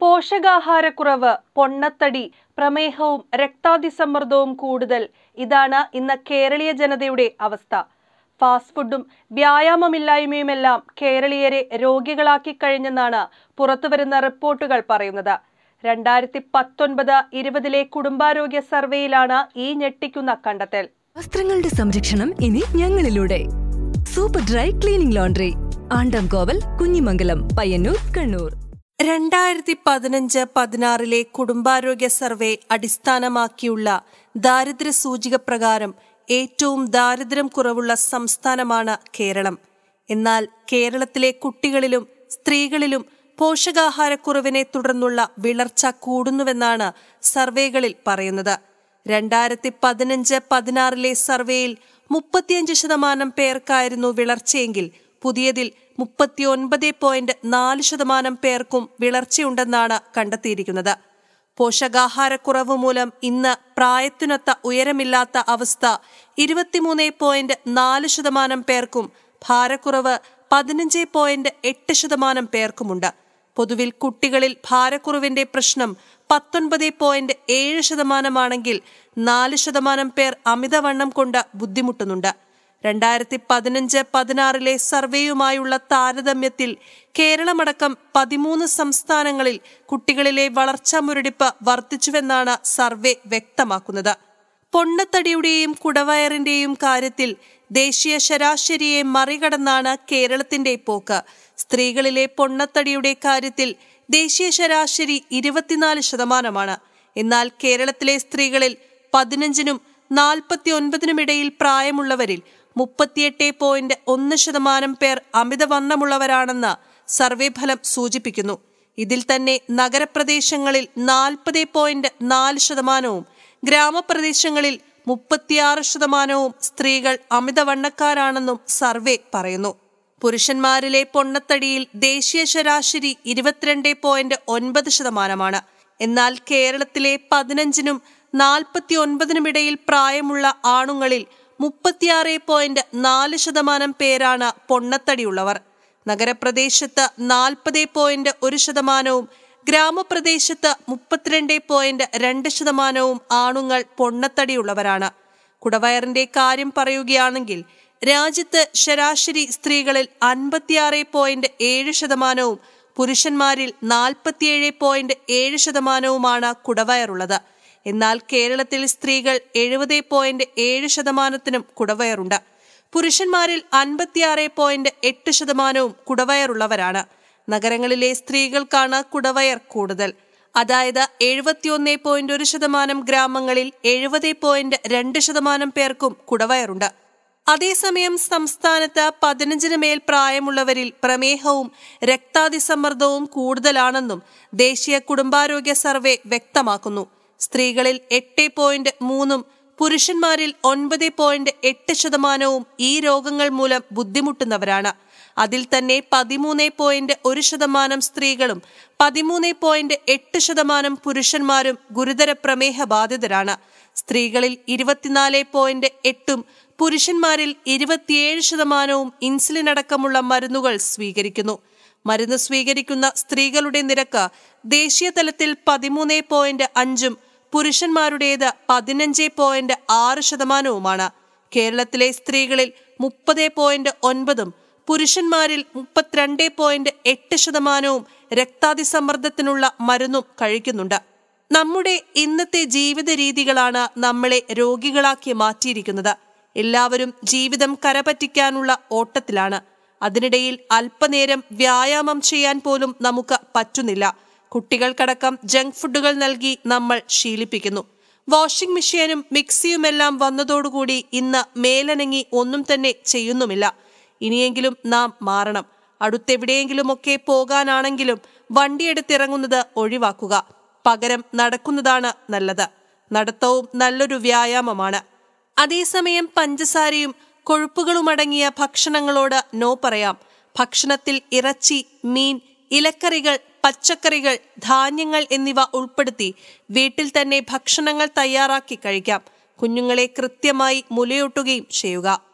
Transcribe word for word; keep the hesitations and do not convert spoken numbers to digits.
പോഷകാഹാരക്കുറവ്, പൊണ്ണത്തടി, പ്രമേഹവും രക്താതിസമ്മർദ്ദവും കൂടുതൽ. ഇതാണ് ഇന്ന് കേരളീയ ജനതയുടെ അവസ്ഥ. ഫാസ്റ്റ് ഫുഡും വ്യായാമമില്ലായ്മയുമെല്ലാം കേരളീയരെ രോഗികളാക്കി കഴിഞ്ഞെന്നാണ് പുറത്തുവരുന്ന റിപ്പോർട്ടുകൾ പറയുന്നത്. രണ്ടായിരത്തി പത്തൊൻപത് ഇരുപതിലെ കുടുംബാരോഗ്യ സർവേയിലാണ് ഈ ഞെട്ടിക്കുന്ന കണ്ടെത്തൽ. വസ്ത്രങ്ങളുടെ സംരക്ഷണം ഇനി ഞങ്ങളിലൂടെ. Super dry cleaning laundry, Andamkoval, Kunhimangalam, Payyanur, Kannur. രണ്ടായിരത്തി പതിനഞ്ച് പതിനാറിലെ കുടുംബാരോഗ്യ സർവേ അടിസ്ഥാനമാക്കിയുള്ള ദാരിദ്ര്യ സൂചിക പ്രകാരം ഏറ്റവും ദാരിദ്ര്യം കുറവുള്ള സംസ്ഥാനമാണ് കേരളം. എന്നാൽ കേരളത്തിലെ കുട്ടികളിലും സ്ത്രീകളിലും പോഷകാഹാരക്കുറവിനെ തുടർന്നുള്ള വിളർച്ച കൂടുന്നുവെന്നാണ് സർവേകളിൽ പറയുന്നത്. രണ്ടായിരത്തി പതിനഞ്ച് പതിനാറിലെ സർവേയിൽ മുപ്പത്തിയഞ്ച് ശതമാനം പേർക്കായിരുന്നു വിളർച്ചയെങ്കിൽ പുതിയതിൽ മുപ്പത്തിയൊൻപത് പോയിന്റ് നാല് ശതമാനം പേർക്കും വിളർച്ചയുണ്ടെന്നാണ് കണ്ടെത്തിയിരിക്കുന്നത്. പോഷകാഹാരക്കുറവ് മൂലം ഇന്ന് പ്രായത്തിനൊത്ത ഉയരമില്ലാത്ത അവസ്ഥ ഇരുപത്തിമൂന്ന് പോയിന്റ് നാല് ശതമാനം പേർക്കും, ഭാരക്കുറവ് പതിനഞ്ച് പോയിന്റ് എട്ട് ശതമാനം പേർക്കുമുണ്ട്. പൊതുവിൽ കുട്ടികളിൽ ഭാരക്കുറവിന്റെ പ്രശ്നം പത്തൊൻപത് പോയിന്റ് ഏഴ് ശതമാനമാണെങ്കിൽ നാല് ശതമാനം പേർ അമിതവണ്ണം കൊണ്ട് ബുദ്ധിമുട്ടുന്നുണ്ട്. രണ്ടായിരത്തി പതിനഞ്ച് പതിനാറിലെ സർവേയുമായുള്ള താരതമ്യത്തിൽ കേരളമടക്കം പതിമൂന്ന് സംസ്ഥാനങ്ങളിൽ കുട്ടികളിലെ വളർച്ചാ മുരടിപ്പ് വർദ്ധിച്ചുവെന്നാണ് സർവേ വ്യക്തമാക്കുന്നത്. പൊണ്ണത്തടിയുടെയും കുടവയറിന്റെയും കാര്യത്തിൽ ദേശീയ ശരാശരിയെ മറികടന്നാണ് കേരളത്തിന്റെ പോക്ക്. സ്ത്രീകളിലെ പൊണ്ണത്തടിയുടെ കാര്യത്തിൽ ദേശീയ ശരാശരി ഇരുപത്തിനാല് ശതമാനമാണ്. എന്നാൽ കേരളത്തിലെ സ്ത്രീകളിൽ പതിനഞ്ചിനും നാൽപ്പത്തി ഒൻപതിനുമിടയിൽ പ്രായമുള്ളവരിൽ മുപ്പത്തിയെട്ട് പോയിന്റ് ഒന്ന് ശതമാനം പേർ അമിതവണ്ണമുള്ളവരാണെന്ന് സർവേ ഫലം സൂചിപ്പിക്കുന്നു. ഇതിൽ തന്നെ നഗരപ്രദേശങ്ങളിൽ നാൽപ്പത് പോയിന്റ് നാല് ശതമാനവും ഗ്രാമപ്രദേശങ്ങളിൽ മുപ്പത്തിയാറ് ശതമാനവും സ്ത്രീകൾ അമിതവണ്ണക്കാരാണെന്നും സർവേ പറയുന്നു. പുരുഷന്മാരിലെ പൊണ്ണത്തടിയിൽ ദേശീയ ശരാശരി ഇരുപത്തിരണ്ട് പോയിന്റ് ഒൻപത് ശതമാനമാണ്. എന്നാൽ കേരളത്തിലെ പതിനഞ്ചിനും നാൽപ്പത്തി ഒൻപതിനുമിടയിൽ പ്രായമുള്ള ആണുങ്ങളിൽ മുപ്പത്തിയാറ് പോയിന്റ് നാല് ശതമാനം പേരാണ് പൊണ്ണത്തടിയുള്ളവർ. നഗരപ്രദേശത്ത് നാൽപ്പത് പോയിന്റ് ഒരു ശതമാനവും ഗ്രാമപ്രദേശത്ത് മുപ്പത്തിരണ്ട് പോയിന്റ് രണ്ട് ശതമാനവും ആണുങ്ങൾ പൊണ്ണത്തടിയുള്ളവരാണ്. കുടവയറിന്റെ കാര്യം പറയുകയാണെങ്കിൽ രാജ്യത്ത് ശരാശരി സ്ത്രീകളിൽ അൻപത്തിയാറ് പോയിന്റ് ഏഴ് ശതമാനവും പുരുഷന്മാരിൽ നാൽപ്പത്തിയേഴ് പോയിന്റ് ഏഴ് ശതമാനവുമാണ് കുടവയറുള്ളത്. എന്നാൽ കേരളത്തിൽ സ്ത്രീകൾ എഴുപത് പോയിന്റ് ഏഴ് ശതമാനത്തിനും കുടവയറുണ്ട്. പുരുഷന്മാരിൽ അൻപത്തിയാറ് പോയിന്റ് എട്ട് ശതമാനവും കുടവയറുള്ളവരാണ്. നഗരങ്ങളിലെ സ്ത്രീകൾക്കാണ് കുടവയർ കൂടുതൽ. അതായത് എഴുപത്തിയൊന്ന് പോയിന്റ് ഒരു ശതമാനം ഗ്രാമങ്ങളിൽ എഴുപത് പോയിന്റ് രണ്ട് ശതമാനം പേർക്കും കുടവയറുണ്ട്. അതേസമയം സംസ്ഥാനത്ത് പതിനഞ്ചിന് മേൽ പ്രായമുള്ളവരിൽ പ്രമേഹവും രക്താതിസമ്മർദ്ദവും കൂടുതലാണെന്നും ദേശീയ കുടുംബാരോഗ്യ സർവേ വ്യക്തമാക്കുന്നു. സ്ത്രീകളിൽ എട്ട് പോയിന്റ് മൂന്നും പുരുഷന്മാരിൽ ഒൻപത് പോയിന്റ് എട്ട് ശതമാനവും ഈ രോഗങ്ങൾ മൂലം ബുദ്ധിമുട്ടുന്നവരാണ്. അതിൽ തന്നെ പതിമൂന്ന് പോയിന്റ് ഒരു ശതമാനം സ്ത്രീകളും പതിമൂന്ന് പോയിന്റ് എട്ട് ശതമാനം പുരുഷന്മാരും ഗുരുതര പ്രമേഹ ബാധിതരാണ്. സ്ത്രീകളിൽ ഇരുപത്തിനാല് പോയിന്റ് എട്ടും പുരുഷന്മാരിൽ ഇരുപത്തിയേഴ് ശതമാനവും ഇൻസുലിൻ അടക്കമുള്ള മരുന്നുകൾ സ്വീകരിക്കുന്നു. മരുന്ന് സ്വീകരിക്കുന്ന സ്ത്രീകളുടെ നിരക്ക് ദേശീയ തലത്തിൽ പതിമൂന്ന് പോയിന്റ് അഞ്ചും പുരുഷന്മാരുടേത് പതിനഞ്ച് പോയിന്റ് ആറ് ശതമാനവുമാണ്. കേരളത്തിലെ സ്ത്രീകളിൽ മുപ്പത് പോയിന്റ് ഒൻപതും പുരുഷന്മാരിൽ മുപ്പത്തിരണ്ട് പോയിന്റ് എട്ട് ശതമാനവും രക്താതിസമ്മർദ്ദത്തിനുള്ള മരുന്നും കഴിക്കുന്നുണ്ട്. നമ്മുടെ ഇന്നത്തെ ജീവിത രീതികളാണ് നമ്മളെ രോഗികളാക്കി മാറ്റിയിരിക്കുന്നത്. എല്ലാവരും ജീവിതം കരപറ്റിക്കാനുള്ള ഓട്ടത്തിലാണ്. അതിനിടയിൽ അല്പനേരം വ്യായാമം ചെയ്യാൻ പോലും നമുക്ക് പറ്റുന്നില്ല. കുട്ടികൾക്കടക്കം ജങ്ക് ഫുഡുകൾ നൽകി നമ്മൾ ശീലിപ്പിക്കുന്നു. വാഷിംഗ് മെഷീനും മിക്സിയുമെല്ലാം വന്നതോടുകൂടി ഇന്ന് മേലനങ്ങി ഒന്നും തന്നെ ചെയ്യുന്നുമില്ല. ഇനിയെങ്കിലും നാം മാറണം. അടുത്തെവിടെയെങ്കിലുമൊക്കെ പോകാനാണെങ്കിലും വണ്ടിയെടുത്തിറങ്ങുന്നത് ഒഴിവാക്കുക. പകരം നടക്കുന്നതാണ് നല്ലത്. നടത്തവും നല്ലൊരു വ്യായാമമാണ്. അതേസമയം പഞ്ചസാരയും കൊഴുപ്പുകളുമടങ്ങിയ ഭക്ഷണങ്ങളോട് നോ പറയാം. ഭക്ഷണത്തിൽ ഇറച്ചി, മീൻ, ഇലക്കറികൾ, പച്ചക്കറികൾ, ധാന്യങ്ങൾ എന്നിവ ഉൾപ്പെടുത്തി വീട്ടിൽ തന്നെ ഭക്ഷണങ്ങൾ തയ്യാറാക്കി കഴിക്കാം. കുഞ്ഞുങ്ങളെ കൃത്യമായി മുലയൂട്ടുകയും ചെയ്യുക.